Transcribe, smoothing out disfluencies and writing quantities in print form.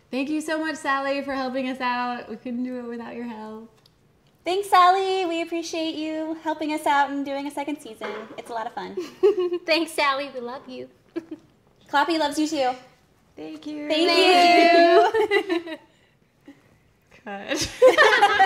Thank you so much, Sally, for helping us out. We couldn't do it without your help. Thanks, Sally. We appreciate you helping us out and doing a second season. It's a lot of fun. Thanks, Sally. We love you. Cloppy loves you too. Thank you. Thank you. Cut.